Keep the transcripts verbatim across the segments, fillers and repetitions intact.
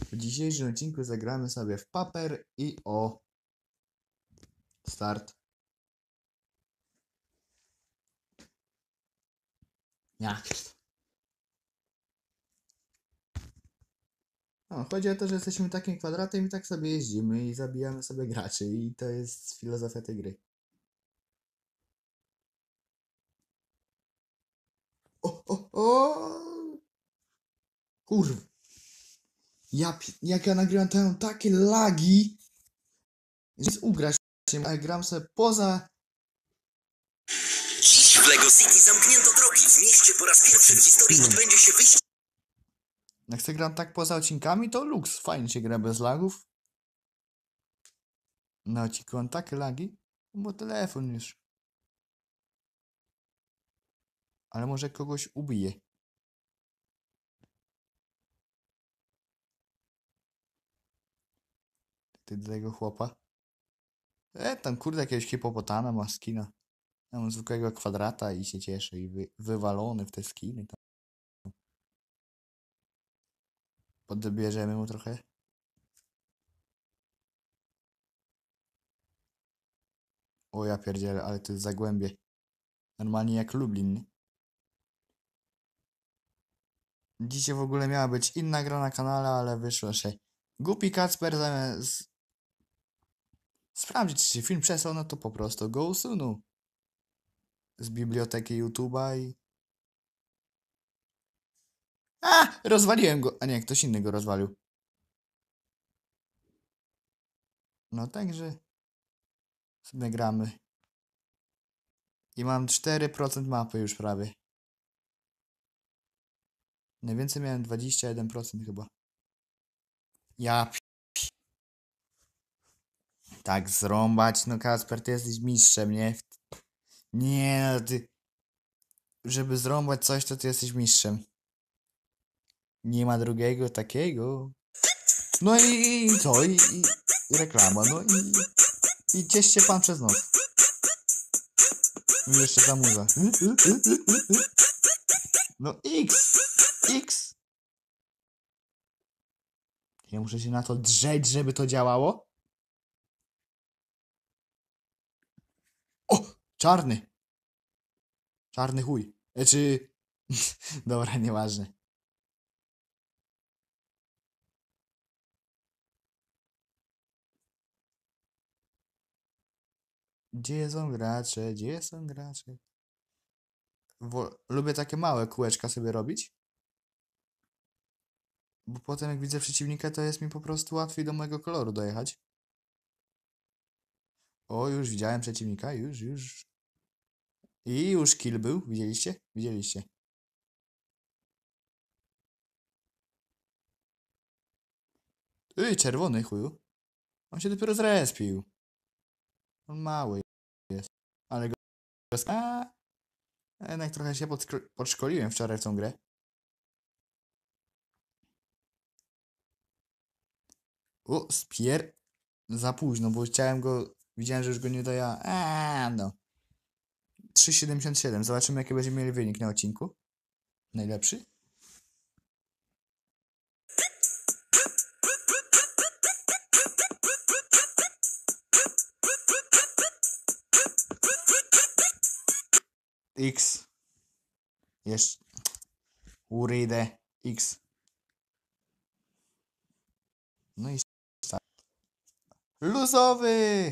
W dzisiejszym odcinku zagramy sobie w paper i o start. Jak jest? No, chodzi o to, że jesteśmy takim kwadratem i tak sobie jeździmy i zabijamy sobie graczy i to jest filozofia tej gry. O, o, o! Kurw! Ja, pi- jak ja nagrywam, to mam takie lagi, że jest ugrać się, a gram sobie poza... Dziś w Lego City zamknięto drogi. W mieście po raz pierwszy w historii odbędzie się wyścig. Jak sobie gram tak poza odcinkami, to luks. Fajnie się gra bez lagów. Na odcinku mam takie lagi, bo telefon już. Ale może kogoś ubije. Ty do tego chłopa. E, tam kurde jakiegoś hipopotama ma skina. Ja mam zwykłego kwadrata i się cieszę. I wy, wywalony w te skiny. Tam. Podbierzemy mu trochę. O ja pierdzielę, ale to jest zagłębie. Normalnie jak Lublin. Nie? Dzisiaj w ogóle miała być inna gra na kanale, ale wyszło, że głupi Kacper zamiast sprawdzić, czy się film przesłał, no to po prostu go usunął z biblioteki YouTube'a i... A! Rozwaliłem go! A nie, ktoś inny go rozwalił. No także... sobie gramy. I mam cztery procent mapy już prawie. Najwięcej miałem dwadzieścia jeden procent chyba. Ja p... Tak zrąbać, no Kacper, ty jesteś mistrzem, nie? Nie, no ty... Żeby zrąbać coś, to ty jesteś mistrzem. Nie ma drugiego takiego. No i, i co? I, i, i reklama, no i... I cieszcie pan przez noc. I jeszcze ta muza. No X! X! Ja muszę się na to drzeć, żeby to działało? O! Czarny! Czarny chuj. Znaczy... Dobra, nieważne. Gdzie są gracze? Gdzie są gracze? Wo lubię takie małe kółeczka sobie robić. Bo potem jak widzę przeciwnika, to jest mi po prostu łatwiej do mojego koloru dojechać. O, już widziałem przeciwnika, już, już. I już kill był, widzieliście? Widzieliście. Ej, czerwony chuju. On się dopiero zrespił. On mały jest. Ale go... A, jednak trochę się podszkoliłem wczoraj w tą grę. O, spier... Za późno, bo chciałem go... Widziałem, że już go nie doja... A, no. trzy siedemdziesiąt siedem. Zobaczymy, jaki będziemy mieli wynik na odcinku. Najlepszy. X. Jeszcze. Urydę. X. No i start. Luzowy!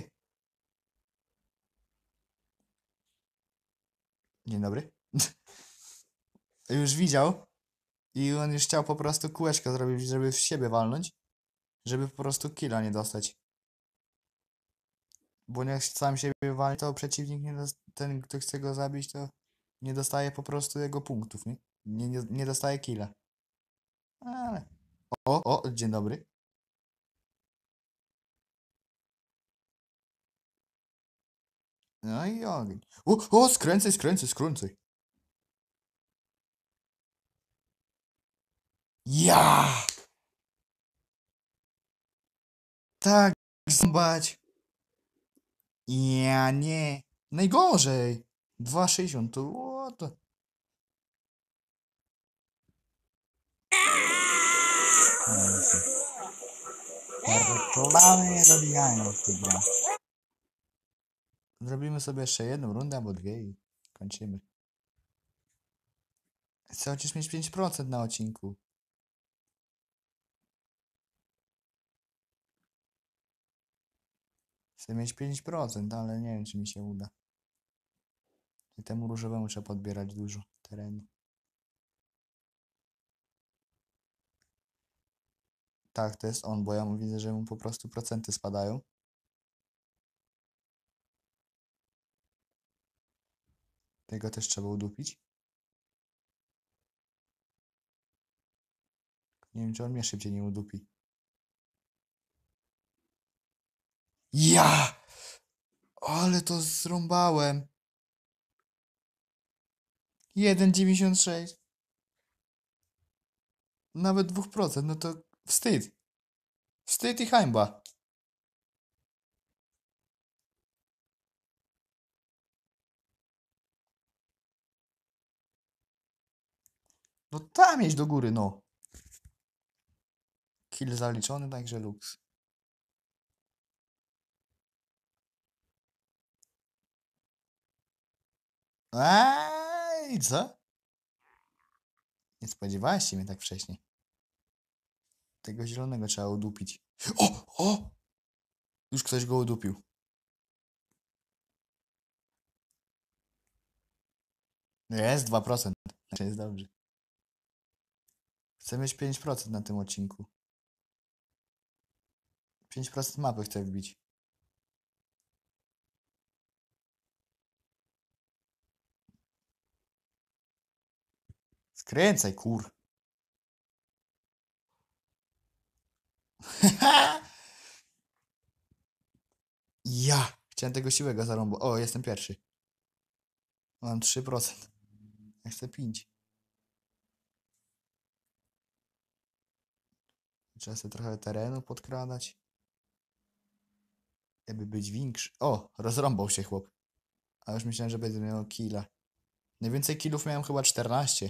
Dzień dobry. Już widział. I on już chciał po prostu kółeczko zrobić, żeby w siebie walnąć. Żeby po prostu killa nie dostać. Bo jak sam siebie walnie, to przeciwnik, nie ten, kto chce go zabić, to nie dostaje po prostu jego punktów, nie? Nie, nie, nie dostaje killa. Ale... O, o, dzień dobry. No i ogień. O, o, skręcaj, skręcaj, skręcaj. Ja! Tak, zobacz. Ja nie. Najgorzej. dwa sześćdziesiąt to what? Plany nie dobijają w tej grze. Zrobimy sobie jeszcze jedną rundę albo dwie i kończymy. Chcę chociaż mieć pięć procent na odcinku. Chcę mieć pięć procent, ale nie wiem, czy mi się uda. I temu różowemu trzeba podbierać dużo terenu. Tak, to jest on, bo ja mu widzę, że mu po prostu procenty spadają. Tego też trzeba udupić. Nie wiem, czy on mnie szybciej nie udupi. Ja! Ale to zrąbałem. jeden przecinek dziewięćdziesiąt sześć. Nawet dwa procent, no to wstyd. Wstyd i hańba. No tam jeźdź do góry, no. Kill zaliczony, także luks. Ej, co? Nie spodziewałeś się mnie tak wcześnie. Tego zielonego trzeba udupić. O! O! Już ktoś go udupił. Jest dwa procent. Znaczy jest dobrze. Chcę mieć pięć procent na tym odcinku. pięć procent mapy chcę wbić. Skręcaj, kur. Ja! Chciałem tego siłego zarąbu. O, jestem pierwszy. Mam trzy procent. Ja chcę pięć. Trzeba sobie trochę terenu podkradać. Jakby być większy. O! Rozrąbał się chłop. A już myślałem, że będę miał killa. Najwięcej killów miałem chyba czternaście.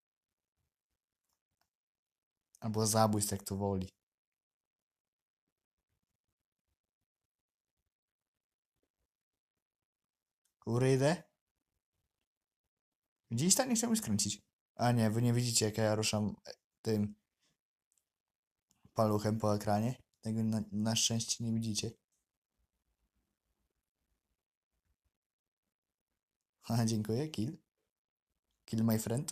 Albo zabójstw, jak to woli. Kurde. Gdzieś tak nie chciałbym skręcić. A nie, wy nie widzicie, jak ja ruszam e, tym paluchem po ekranie. Tego na, na szczęście nie widzicie. Haha, dziękuję, kill. Kill my friend.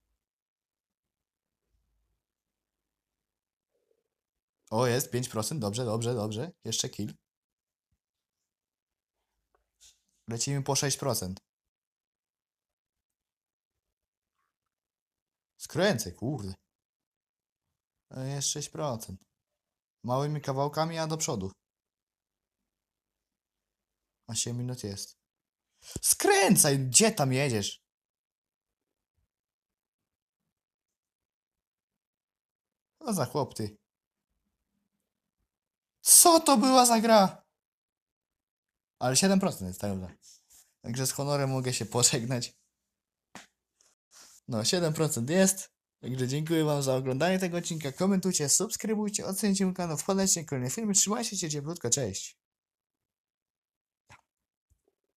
O, jest pięć procent, dobrze, dobrze, dobrze. Jeszcze kill. Lecimy po sześć procent. Skręcę, kurde. To jest sześć procent. Małymi kawałkami, a do przodu. osiem minut jest. Skręcaj! Gdzie tam jedziesz? Co za chłop ty? Co to była za gra? Ale siedem procent jest, tak dobrze. Także z honorem mogę się pożegnać. No, siedem procent jest. Także dziękuję wam za oglądanie tego odcinka. Komentujcie, subskrybujcie, ocencie mój kanał, wpadajcie na kolejne filmy. Trzymajcie się cieplutko, cześć.